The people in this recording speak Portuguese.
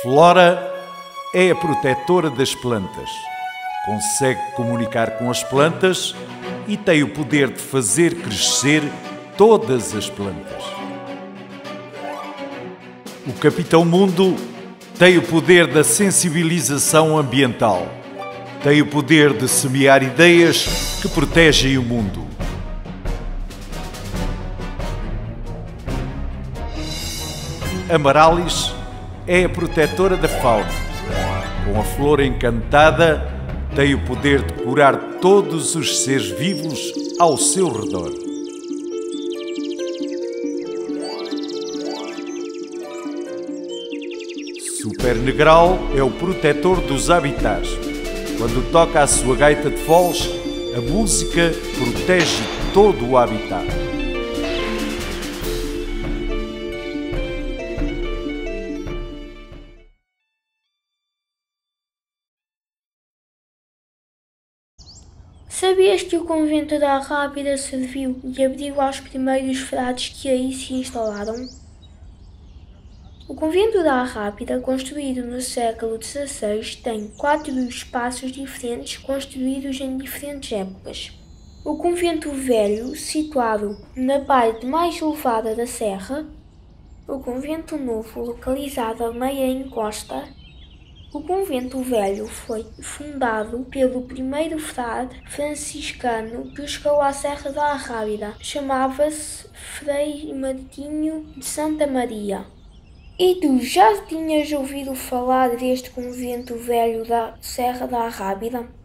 Flora é a protetora das plantas. Consegue comunicar com as plantas e tem o poder de fazer crescer todas as plantas. O Capitão Mundo tem o poder da sensibilização ambiental. Tem o poder de semear ideias que protegem o mundo. Amarallis é a protetora da fauna. Com a flor encantada, tem o poder de curar todos os seres vivos ao seu redor. Super Negral é o protetor dos habitats. Quando toca a sua gaita de foles, a música protege todo o habitat. Sabias que o convento da Rábida serviu de abrigo aos primeiros frades que aí se instalaram? O convento da Rábida, construído no século XVI, tem 4 espaços diferentes construídos em diferentes épocas. O convento velho, situado na parte mais elevada da serra. O convento novo, localizado a meia encosta. O convento velho foi fundado pelo primeiro frade franciscano que chegou à Serra da Rábida. Chamava-se Frei Martinho de Santa Maria. E tu já tinhas ouvido falar deste convento velho da Serra da Rábida?